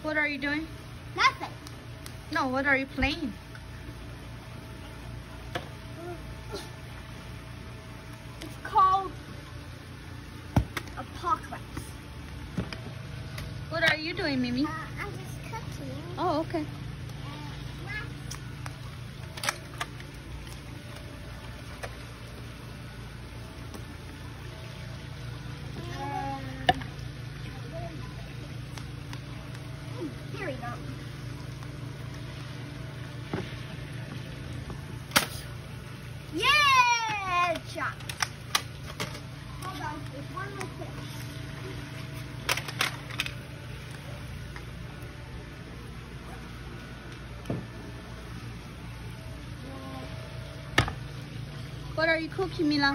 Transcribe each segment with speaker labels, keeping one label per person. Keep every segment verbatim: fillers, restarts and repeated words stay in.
Speaker 1: What are you doing?
Speaker 2: Nothing.
Speaker 1: No, what are you playing?
Speaker 2: It's called Apocalypse.
Speaker 1: What are you doing, Mimi?
Speaker 2: Uh, I'm just cooking.
Speaker 1: Oh, okay.
Speaker 2: Here we go. Yeah! Shot. Hold on, there's one more fish.
Speaker 1: What are you cooking, Mila?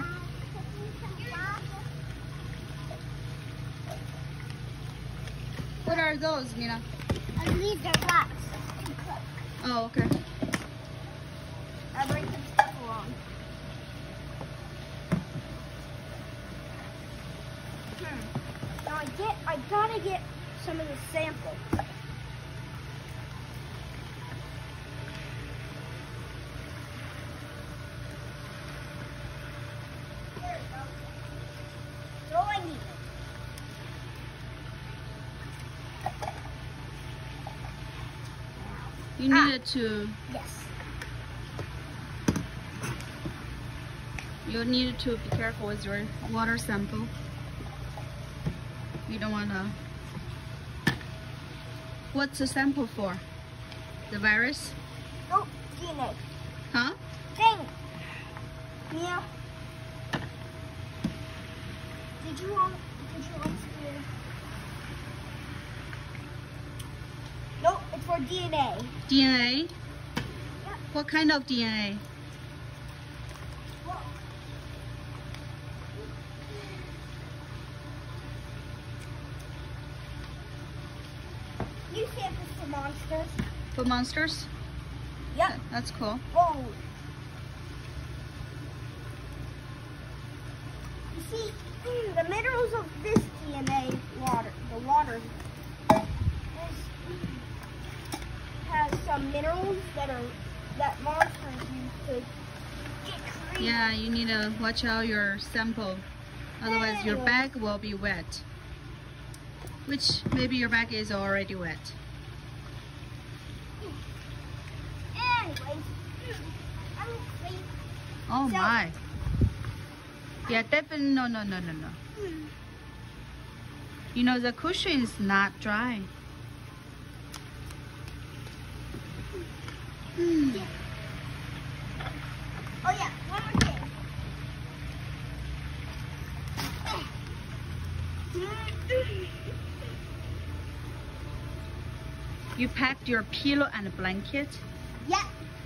Speaker 1: What are those, Mila?
Speaker 2: And these are lots to cook.
Speaker 1: Oh, okay.
Speaker 2: I bring some stuff along. Hmm. Now I get, I gotta get some of the sample. There we go. That's all I need.
Speaker 1: You needed to,
Speaker 2: Yes.
Speaker 1: you needed to be careful with your water sample. You don't wanna. What's the sample for? The virus?
Speaker 2: Oh, D N A.
Speaker 1: Huh?
Speaker 2: Dang it. Mia. Did you want, did you want to? Nope, it's for D N A.
Speaker 1: D N A?
Speaker 2: Yep.
Speaker 1: What kind of D N A?
Speaker 2: Well, you said this for monsters.
Speaker 1: For monsters?
Speaker 2: Yep.
Speaker 1: That's cool.
Speaker 2: Whoa. You see, the minerals of this D N A water, the water, is, has some minerals that are that monsters use to get created.
Speaker 1: Yeah, you need to watch out your sample. Otherwise your bag will be wet. Which maybe your bag is already wet.
Speaker 2: Anyways, I'm clean.
Speaker 1: Oh
Speaker 2: So-
Speaker 1: my. Yeah, definitely no no no no no. You know the cushion is not dry.
Speaker 2: Oh yeah, one more thing.
Speaker 1: You packed your pillow and blanket.
Speaker 2: Yeah.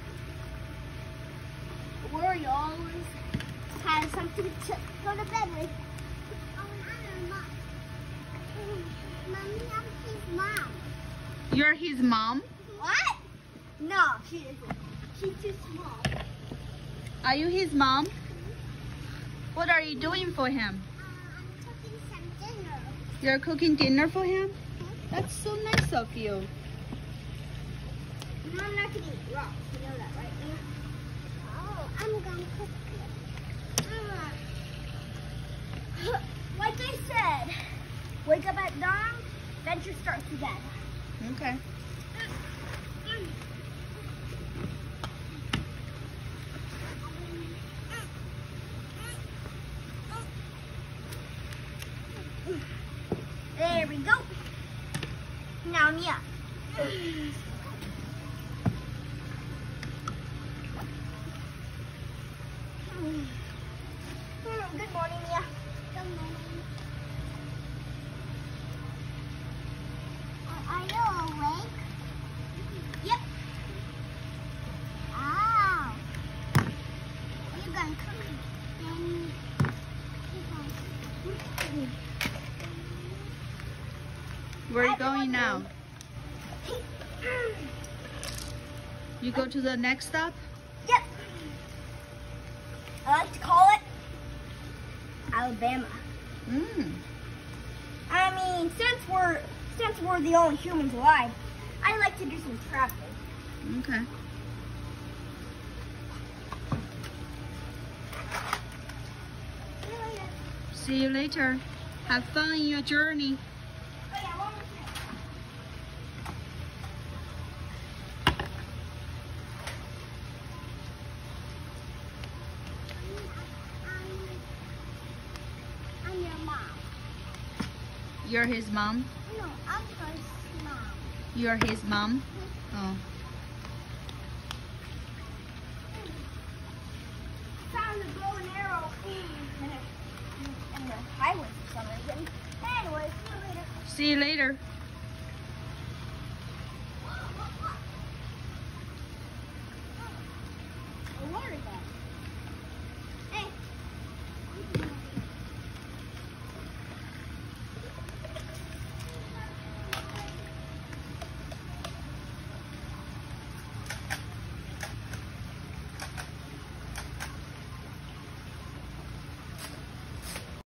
Speaker 2: Worry always has something to go to bed with. Oh, I'm mom. Mommy, I'm his mom.
Speaker 1: You're his mom?
Speaker 2: What? No, she isn't. She's too small.
Speaker 1: Are you his mom? What are you doing for him?
Speaker 2: Uh, I'm cooking some dinner.
Speaker 1: You're cooking dinner for him? That's so nice of you.
Speaker 2: No, I'm not gonna eat rocks. You know that, right? Mia? Oh, I'm gonna cook it. Uh, like I said, wake up at dawn, venture starts to bed.
Speaker 1: Okay.
Speaker 2: There we go. Now, Mia. Good morning, Mia. Good morning. Are you awake? Yep. Oh. You're gonna cook and
Speaker 1: Where are you going now? You go to the next stop?
Speaker 2: Yep. I like to call it Alabama.
Speaker 1: Mm.
Speaker 2: I mean, since we're since we're the only humans alive, I like to do some traveling.
Speaker 1: Okay.
Speaker 2: See you later.
Speaker 1: See you later. Have fun in your journey.
Speaker 2: Oh yeah, one more thing. I'm, I'm your mom.
Speaker 1: You're his mom?
Speaker 2: No, I'm his mom.
Speaker 1: You're his mom? Oh.
Speaker 2: Found a bow and arrow in the highway for some reason. Anyway, see you later.
Speaker 1: See you later.